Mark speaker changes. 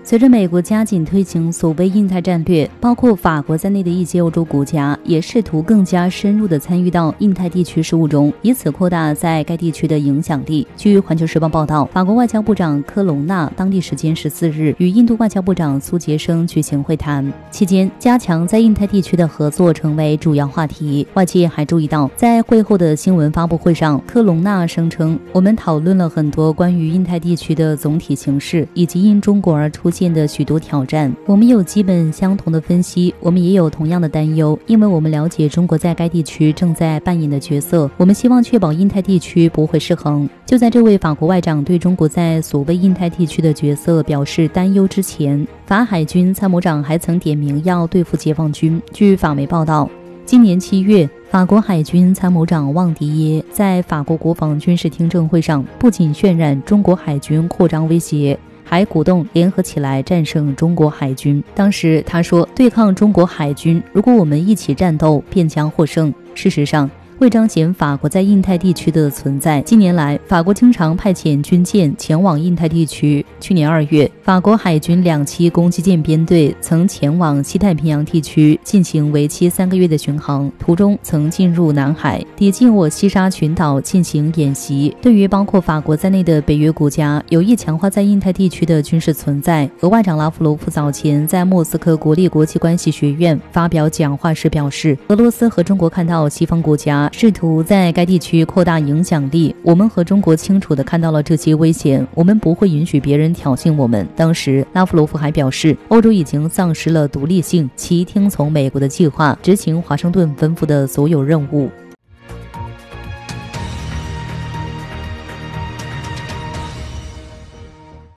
Speaker 1: 随着美国加紧推行所谓印太战略，包括法国在内的一些欧洲国家也试图更加深入地参与到印太地区事务中，以此扩大在该地区的影响力。据《环球时报》报道，法国外交部长科隆纳当地时间14日与印度外交部长苏杰生举行会谈，期间加强在印太地区的合作成为主要话题。外界还注意到，在会后的新闻发布会上，科隆纳声称，我们讨论了很多关于印太地区的总体形势，以及因中国而出现的许多挑战。我们有基本相同的分析，我们也有同样的担忧，因为我们了解中国在该地区正在扮演的角色，我们希望确保印太地区不会失衡。就在这位法国外长对中国在所谓印太地区的角色表示担忧之前，法海军参谋长还曾点名要对付解放军。据法媒报道，今年7月，法国海军参谋长旺迪耶在法国国防军事听证会上不仅渲染中国海军扩张威胁，还鼓动联合起来战胜中国海军。当时他说，对抗中国海军，如果我们一起战斗，便将获胜。事实上，为彰显法国在印太地区的存在，近年来法国经常派遣军舰前往印太地区。去年2月，法国海军2栖攻击舰编队曾前往西太平洋地区进行为期3个月的巡航，途中曾进入南海，抵近我西沙群岛进行演习。对于包括法国在内的北约国家有意强化在印太地区的军事存在，俄外长拉夫罗夫早前在莫斯科国立国际关系学院发表讲话时表示，俄罗斯和中国看到西方国家试图在该地区扩大影响力，我们和中国清楚地看到了这些危险，我们不会允许别人挑衅我们。当时拉夫罗夫还表示，欧洲已经丧失了独立性，其听从美国的计划，执行华盛顿吩咐的所有任务。